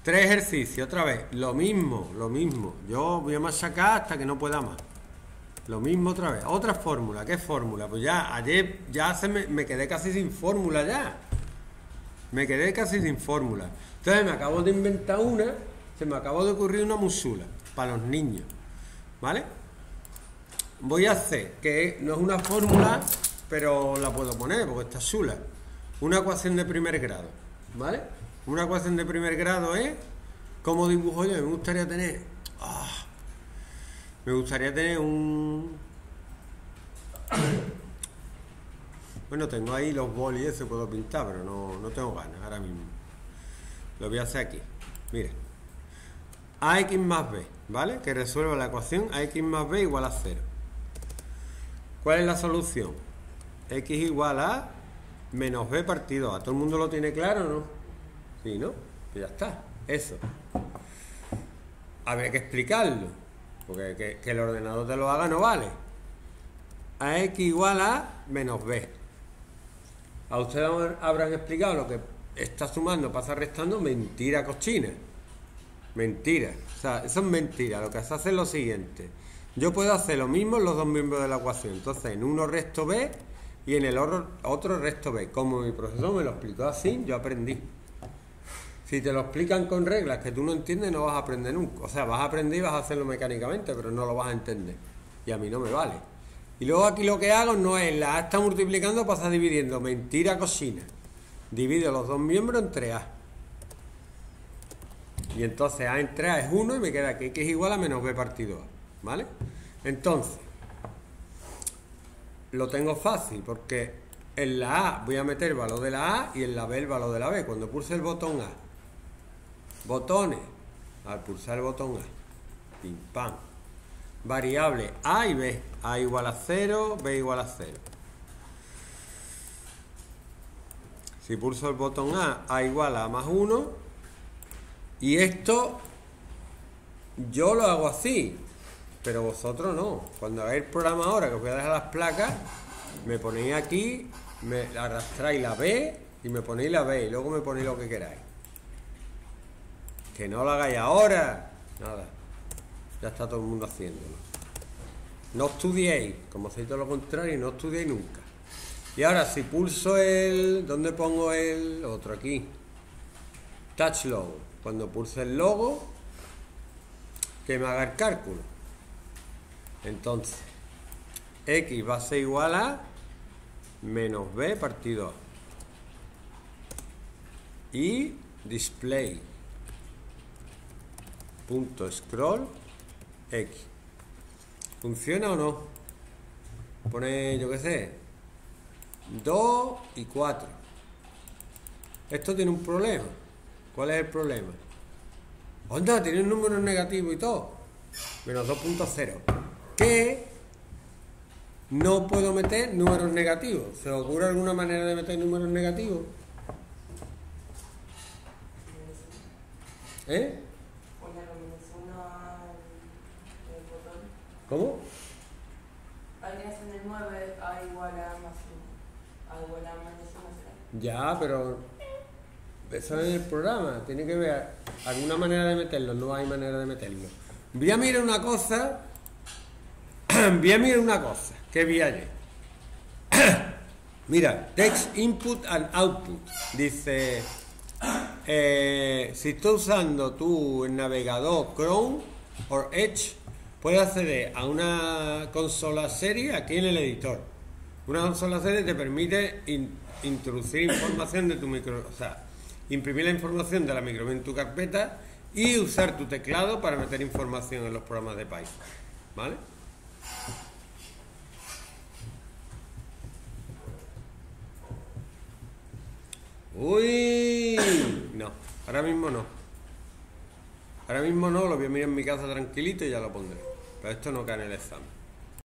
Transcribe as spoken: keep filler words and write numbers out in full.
Tres ejercicios, otra vez. Lo mismo, lo mismo. Yo voy a machacar hasta que no pueda más. Lo mismo otra vez. Otra fórmula. ¿Qué fórmula? Pues ya, ayer ya se me, me quedé casi sin fórmula ya. Me quedé casi sin fórmula. Entonces me acabo de inventar una. Se me acabó de ocurrir una muy chula para los niños. ¿Vale? Voy a hacer, que no es una fórmula, pero la puedo poner porque está chula. Una ecuación de primer grado. ¿Vale? Una ecuación de primer grado es... ¿Cómo dibujo yo? Me gustaría tener... Oh, me gustaría tener un... Bueno, tengo ahí los bolis y eso puedo pintar, pero no, no tengo ganas ahora mismo. Lo voy a hacer aquí. Mira. Ax más b, ¿vale? Que resuelva la ecuación Ax más b igual a cero. ¿Cuál es la solución? X igual a menos b partido a. ¿Todo el mundo lo tiene claro o no? Sí, ¿no? Pues ya está. Eso. Habría que explicarlo. Porque que, que el ordenador te lo haga no vale. Ax igual a menos b. A ustedes habrán explicado lo que está sumando, pasa restando. Mentira cochina. Mentira. O sea, eso es mentira. Lo que se hace es lo siguiente. Yo puedo hacer lo mismo en los dos miembros de la ecuación. Entonces, en uno resto b y en el otro, otro resto b. Como mi profesor me lo explicó así, yo aprendí. Si te lo explican con reglas que tú no entiendes, no vas a aprender nunca. O sea, vas a aprender y vas a hacerlo mecánicamente, pero no lo vas a entender. Y a mí no me vale. Y luego aquí lo que hago no es la A está multiplicando, pasa dividiendo. Mentira cochina. Divido los dos miembros entre A. Y entonces A entre A es uno y me queda que X es igual a menos B partido A. ¿Vale? Entonces, lo tengo fácil porque en la A voy a meter el valor de la A y en la B el valor de la B. Cuando pulse el botón A, botones, al pulsar el botón A, pim pam, variable A y B, A igual a cero, B igual a cero. Si pulso el botón A, A igual a A más uno, y esto yo lo hago así, pero vosotros no. Cuando hagáis el programa ahora, que os voy a dejar las placas, me ponéis aquí, me arrastráis la B y me ponéis la B y luego me ponéis lo que queráis. Que no lo hagáis ahora. Nada. Ya está todo el mundo haciéndolo. No estudiéis, como hacéis todo lo contrario, no estudiéis nunca. Y ahora si pulso el... ¿Dónde pongo el otro? Aquí. Touch logo. Cuando pulse el logo, que me haga el cálculo. Entonces, X va a ser igual a menos B partido A. Y display punto scroll X. ¿Funciona o no? Pone, yo qué sé, dos y cuatro. Esto tiene un problema. ¿Cuál es el problema? Onda, tiene un número negativo y todo. Menos dos punto cero. Que no puedo meter números negativos. ¿Se os ocurre alguna manera de meter números negativos? ¿Eh? ¿Cómo? En el nueve A igual a más uno. A igual a menos uno. Ya, pero eso es el programa. Tiene que ver alguna manera de meterlo. No hay manera de meterlo. Voy a mirar una cosa. Voy a mirar una cosa que vi ayer. Mira, text input and output. Dice, eh, si estás usando tu navegador Chrome o Edge, puedes acceder a una consola serie aquí en el editor. Una consola serie te permite in, introducir información de tu micro, o sea, imprimir la información de la micro en tu carpeta y usar tu teclado para meter información en los programas de Python. ¿Vale? Uy, no, ahora mismo no. Ahora mismo no, lo voy a mirar en mi casa tranquilito y ya lo pondré. Pero esto no cae en el examen.